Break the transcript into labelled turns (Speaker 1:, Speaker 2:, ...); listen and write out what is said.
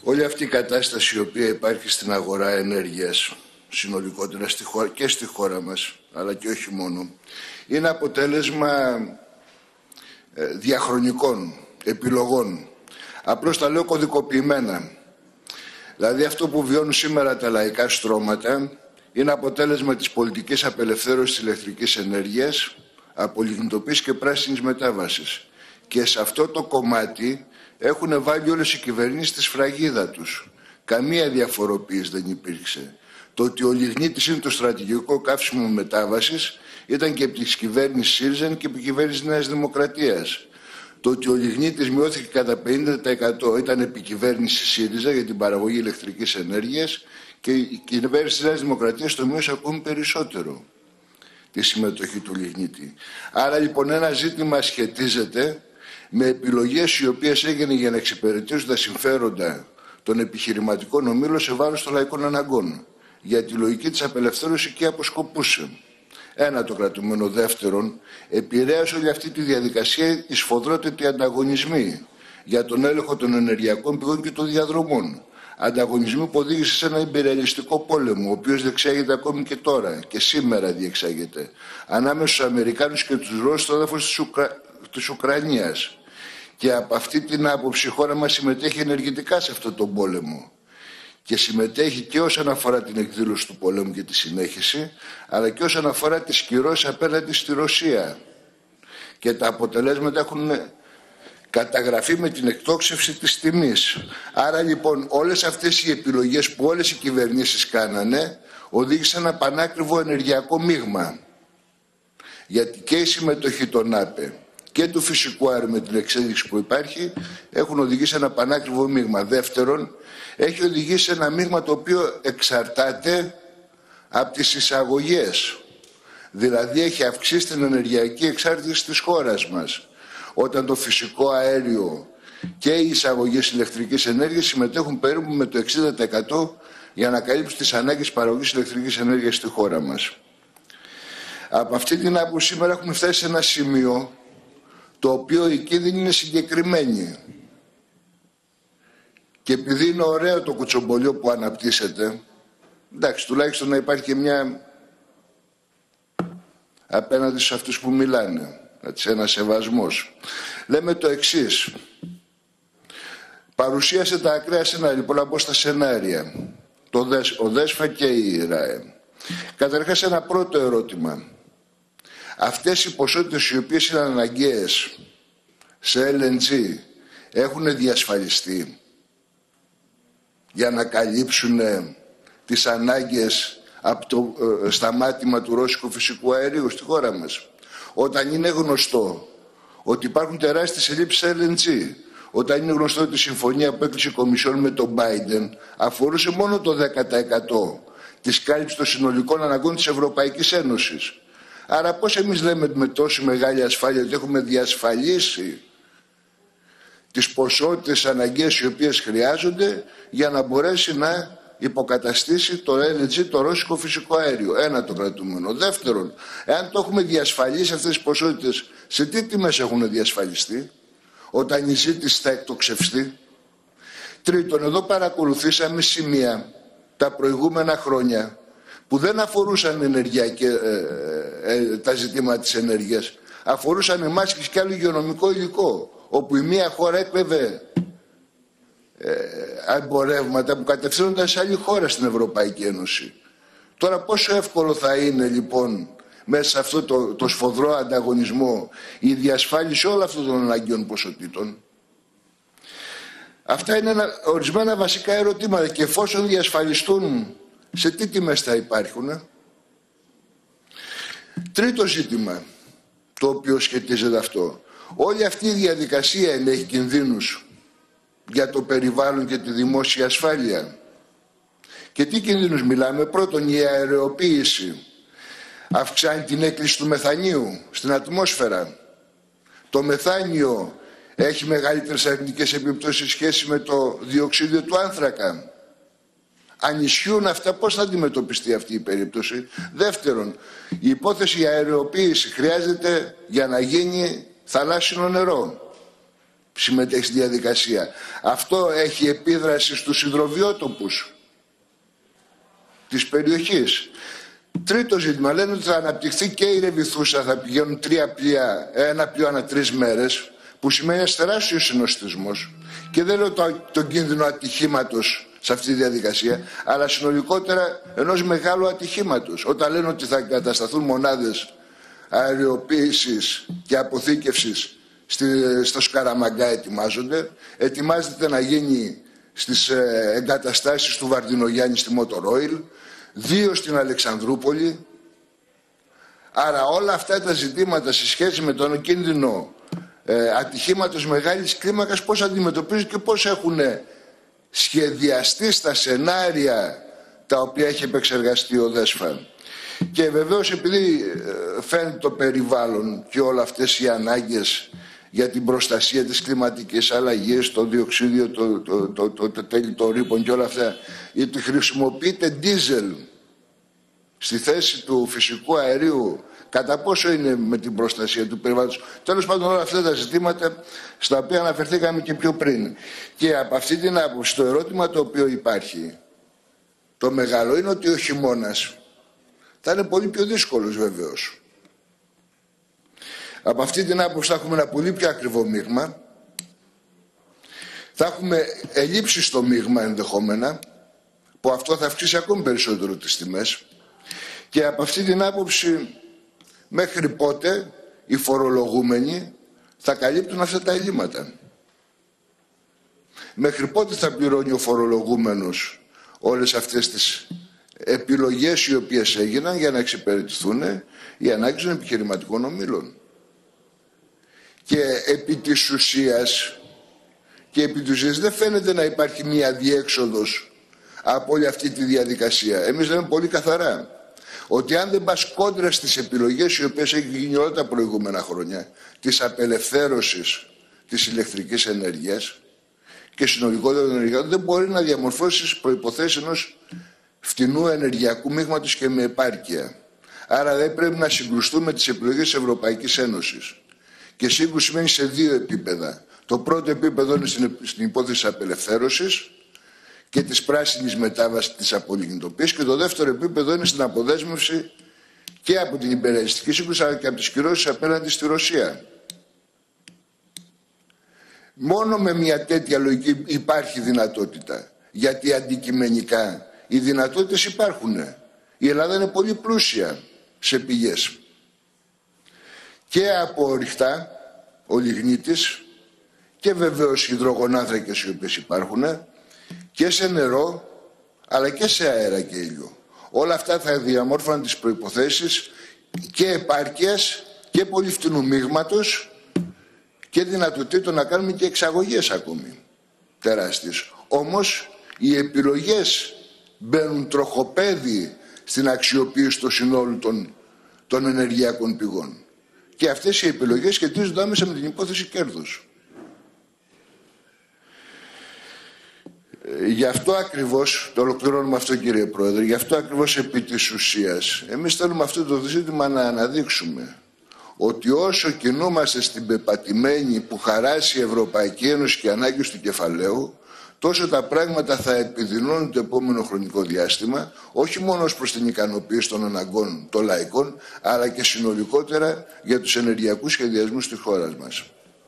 Speaker 1: Όλη αυτή η κατάσταση η οποία υπάρχει στην αγορά ενέργειας συνολικότερα και στη χώρα μας, αλλά και όχι μόνο, είναι αποτέλεσμα διαχρονικών επιλογών. Απλώς τα λέω κωδικοποιημένα. Δηλαδή αυτό που βιώνουν σήμερα τα λαϊκά στρώματα είναι αποτέλεσμα της πολιτικής απελευθέρωσης της ηλεκτρικής ενέργειας, απολιγνητοποίησης και πράσινης μετάβασης. Και σε αυτό το κομμάτι έχουν βάλει όλες οι κυβερνήσεις τη σφραγίδα τους. Καμία διαφοροποίηση δεν υπήρξε. Το ότι ο λιγνίτης είναι το στρατηγικό καύσιμο μετάβασης ήταν και από τη κυβέρνηση ΣΥΡΙΖΑ και από τη κυβέρνηση Νέας Δημοκρατίας. Το ότι ο λιγνίτης μειώθηκε κατά 50% ήταν επικυβέρνηση ΣΥΡΙΖΑ για την παραγωγή ηλεκτρικής ενέργειας και η κυβέρνηση της Νέας Δημοκρατίας το μείωσε ακόμη περισσότερο τη συμμετοχή του λιγνίτη. Άρα λοιπόν ένα ζήτημα σχετίζεται με επιλογές οι οποίες έγιναν για να εξυπηρετήσουν τα συμφέροντα των επιχειρηματικών ομίλων σε βάρος των λαϊκών αναγκών. Για τη λογική της απελευθέρωσης και αποσκοπούσε. Ένα το κρατούμενο. Δεύτερον, επηρέασε όλη αυτή τη διαδικασία οι σφοδρότεροι ανταγωνισμοί για τον έλεγχο των ενεργειακών πηγών και των διαδρομών. Ανταγωνισμοί που οδήγησε σε ένα ιμπεριαλιστικό πόλεμο, ο οποίος διεξάγεται ακόμη και τώρα και σήμερα διεξάγεται, ανάμεσα στους Αμερικάνους και τους Ρώσους στο έδαφος της Ουκρανίας. Και από αυτή την άποψη η χώρα μας συμμετέχει ενεργητικά σε αυτόν τον πόλεμο. Και συμμετέχει και όσον αφορά την εκδήλωση του πολέμου και τη συνέχιση, αλλά και όσον αφορά τις κυρώσεις απέναντι στη Ρωσία. Και τα αποτελέσματα έχουν καταγραφεί με την εκτόξευση της τιμής. Άρα λοιπόν όλες αυτές οι επιλογές που όλες οι κυβερνήσεις κάνανε οδήγησαν ένα πανάκριβο ενεργειακό μείγμα. Γιατί και η συμμετοχή των ΑΠΕ και του φυσικού αερίου με την εξέλιξη που υπάρχει έχουν οδηγήσει ένα πανάκριβο μείγμα. Δεύτερον, έχει οδηγήσει ένα μείγμα το οποίο εξαρτάται από τις εισαγωγές. Δηλαδή έχει αυξήσει την ενεργειακή εξάρτηση της χώρας μας. Όταν το φυσικό αέριο και οι εισαγωγές ηλεκτρικής ενέργειας συμμετέχουν περίπου με το 60% για να καλύψουν τις ανάγκες παραγωγής ηλεκτρικής ενέργειας στη χώρα μας. Από αυτή την άποψη σήμερα έχουμε φτάσει σε ένα σημείο το οποίο οι κίνδυνοι είναι συγκεκριμένοι. Και επειδή είναι ωραίο το κουτσομπολιό που αναπτύσσεται, εντάξει, τουλάχιστον να υπάρχει και μια απέναντι σε αυτούς που μιλάνε, έτσι, ένα σεβασμός. Λέμε το εξής. Παρουσίασε τα ακραία σενάρια, λοιπόν, να μπω στα σενάρια. Ο ΔΕΣΦΑ και η ΡΑΕ. Καταρχάς ένα πρώτο ερώτημα. Αυτές οι ποσότητες οι οποίες είναι αναγκαίες σε LNG έχουν διασφαλιστεί για να καλύψουν τις ανάγκες από το σταμάτημα του ρώσικου φυσικού αερίου στη χώρα μας. Όταν είναι γνωστό ότι υπάρχουν τεράστιες ελλείψεις LNG, όταν είναι γνωστό ότι η συμφωνία που έκλεισε η Κομισιόν με τον Biden αφορούσε μόνο το 10% της κάλυψης των συνολικών αναγκών της Ευρωπαϊκής Ένωσης. Άρα πώς εμείς λέμε με τόση μεγάλη ασφάλεια ότι έχουμε διασφαλίσει τις ποσότητες αναγκαίες οι οποίες χρειάζονται για να μπορέσει να υποκαταστήσει το LNG, το ρώσικο φυσικό αέριο. Ένα το κρατούμενο. Δεύτερον, εάν το έχουμε διασφαλίσει αυτές τις ποσότητες, σε τι τιμές έχουν διασφαλιστεί όταν η ζήτηση θα εκτοξευστεί. Τρίτον, εδώ παρακολουθήσαμε σημεία τα προηγούμενα χρόνια που δεν αφορούσαν τα ζητήματα της ενέργειας, αφορούσαν μάσκες και άλλο υγειονομικό υλικό, όπου η μία χώρα έκπαιδε εμπορεύματα που κατευθύνονταν σε άλλη χώρα στην Ευρωπαϊκή Ένωση. Τώρα πόσο εύκολο θα είναι λοιπόν μέσα σε αυτό το σφοδρό ανταγωνισμό η διασφάλιση όλων αυτών των αναγκαίων ποσοτήτων. Αυτά είναι ορισμένα βασικά ερωτήματα και εφόσον διασφαλιστούν, σε τι τιμές θα υπάρχουν. Τρίτο ζήτημα το οποίο σχετίζεται αυτό. Όλη αυτή η διαδικασία ενέχει κινδύνους για το περιβάλλον και τη δημόσια ασφάλεια. Και τι κινδύνους μιλάμε? Πρώτον, η αεροποίηση αυξάνει την έκκληση του μεθανίου στην ατμόσφαιρα. Το μεθάνιο έχει μεγαλύτερες αρνητικές επιπτώσεις σε σχέση με το διοξείδιο του άνθρακα. Αν ισχύουν αυτά, πώς θα αντιμετωπιστεί αυτή η περίπτωση? Δεύτερον, η υπόθεση αεροποίηση χρειάζεται για να γίνει θαλάσσινο νερό. συμμετέχει στη διαδικασία. Αυτό έχει επίδραση στους υδροβιότοπους της περιοχής. Τρίτο ζήτημα, λένε ότι θα αναπτυχθεί και η Ρεβιθούσα, θα πηγαίνουν 3 πλοία, ένα πλοίο ανά 3 μέρες, που σημαίνει ένας τεράστιος συνοστισμός. Και δεν λέω τον κίνδυνο ατυχήματος σε αυτή τη διαδικασία, αλλά συνολικότερα ενός μεγάλου ατυχήματος. Όταν λένε ότι θα εγκατασταθούν μονάδες αεροποίησης και αποθήκευσης στο Σκαραμαγκά, ετοιμάζεται να γίνει στις εγκαταστάσεις του Βαρδινογιάννη στη Motor Oil, 2 στην Αλεξανδρούπολη. Άρα όλα αυτά τα ζητήματα σε σχέση με τον κίνδυνο ατυχήματος μεγάλης κλίμακας πώς αντιμετωπίζουν και πώς έχουν σχεδιαστεί στα σενάρια τα οποία έχει επεξεργαστεί ο ΔΕΣΦΑ. Και βεβαίως επειδή φαίνεται το περιβάλλον και όλα αυτές οι ανάγκες για την προστασία της κλιματικής αλλαγής, το διοξίδιο, το τέλη των ρήπων και όλα αυτά, γιατί χρησιμοποιείται ντίζελ στη θέση του φυσικού αερίου, κατά πόσο είναι με την προστασία του περιβάλλοντος. Τέλος πάντων, όλα αυτά τα ζητήματα στα οποία αναφερθήκαμε και πιο πριν. Και από αυτή την άποψη, το ερώτημα το οποίο υπάρχει, το μεγάλο, είναι ότι ο χειμώνας θα είναι πολύ πιο δύσκολος βεβαίως. Από αυτή την άποψη θα έχουμε ένα πολύ πιο ακριβό μείγμα. Θα έχουμε ελλείψεις στο μείγμα ενδεχόμενα, που αυτό θα αυξήσει ακόμη περισσότερο τις τιμές. Και από αυτή την άποψη, μέχρι πότε οι φορολογούμενοι θα καλύπτουν αυτά τα ελλείμματα. Μέχρι πότε θα πληρώνει ο φορολογούμενος όλες αυτές τις επιλογές οι οποίες έγιναν για να εξυπηρετηθούν οι ανάγκες των επιχειρηματικών ομίλων. Και επί της ουσίας δεν φαίνεται να υπάρχει μία διέξοδος από όλη αυτή τη διαδικασία. Εμείς λέμε πολύ καθαρά ότι αν δεν πας κόντρα στις επιλογές οι οποίες έχει γίνει όλα τα προηγούμενα χρόνια της απελευθέρωσης της ηλεκτρικής ενέργειας και συνολικότερα των ενεργειών, δεν μπορεί να διαμορφώσεις προϋποθέσεις ενός φτηνού ενεργειακού μείγματος και με επάρκεια. Άρα δεν πρέπει να συγκρουστούμε τις επιλογές της Ευρωπαϊκής Ένωσης. Και σύγκρουση μένει σε 2 επίπεδα. Το πρώτο επίπεδο είναι στην υπόθεση της απελευθέρωσης και της πράσινης μετάβασης της απολιγνητοποίησης, και το δεύτερο επίπεδο είναι στην αποδέσμευση και από την υπερελιστική σύγκρουση αλλά και από τις κυρώσεις απέναντι στη Ρωσία. Μόνο με μια τέτοια λογική υπάρχει δυνατότητα, γιατί αντικειμενικά οι δυνατότητες υπάρχουν. Η Ελλάδα είναι πολύ πλούσια σε πηγές. Και από ορυκτά, ο λιγνίτης, και βεβαίως υδρογονάνθρακες οι οποίες υπάρχουν, και σε νερό, αλλά και σε αέρα και ήλιο. Όλα αυτά θα διαμόρφωναν τις προϋποθέσεις και επάρκειας και πολύ φτηνού μείγματος και δυνατοτήτων να κάνουμε και εξαγωγές ακόμη τεράστιες. Όμως οι επιλογές μπαίνουν τροχοπέδι στην αξιοποίηση των συνόλου των ενεργειακών πηγών. Και αυτές οι επιλογές σχετίζονται άμεσα με την υπόθεση κέρδους. Γι' αυτό ακριβώς, το ολοκληρώνουμε αυτό κύριε Πρόεδρε, γι' αυτό ακριβώς επί της ουσίας, εμείς θέλουμε αυτό το ζήτημα να αναδείξουμε ότι όσο κινούμαστε στην πεπατημένη που χαράσει η Ευρωπαϊκή Ένωση και ανάγκες του κεφαλαίου, τόσο τα πράγματα θα επιδεινώνουν το επόμενο χρονικό διάστημα, όχι μόνο ως προς την ικανοποίηση των αναγκών των λαϊκών, αλλά και συνολικότερα για τους ενεργειακούς σχεδιασμούς της χώρας μας.